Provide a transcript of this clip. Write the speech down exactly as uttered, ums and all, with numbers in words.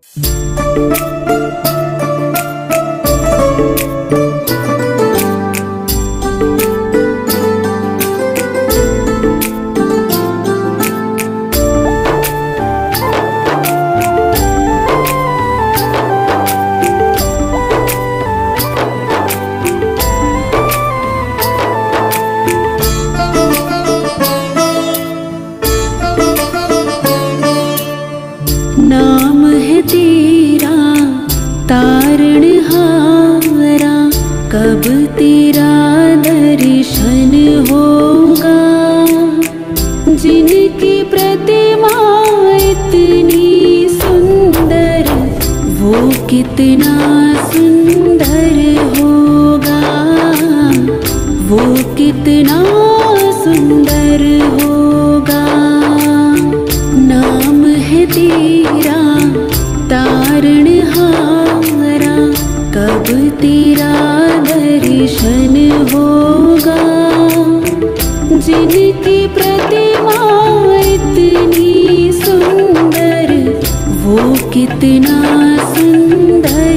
नाम है तेरा तारणहारा, कब तेरा दर्शन होगा। जिनकी प्रतिमा इतनी सुंदर, वो कितना सुंदर होगा, वो कितना सुंदर होगा। नाम है तेरा तारणहारा, कब तेरा दर्शन होगा। जिनकी प्रतिमा इतनी सुंदर, वो कितना सुंदर